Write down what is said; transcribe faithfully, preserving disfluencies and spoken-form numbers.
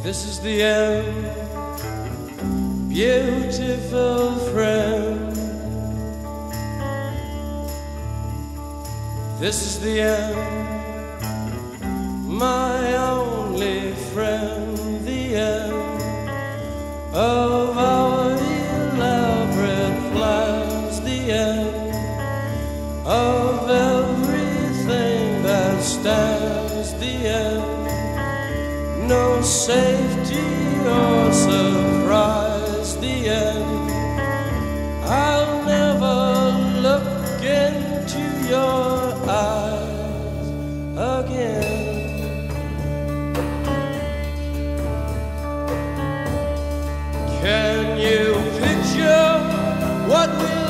This is the end, beautiful friend. This is the end, my only friend. The end of our elaborate plans. The end of everything that stands. The end, no safety or surprise. The end, I'll never look into your eyes again. Can you picture what we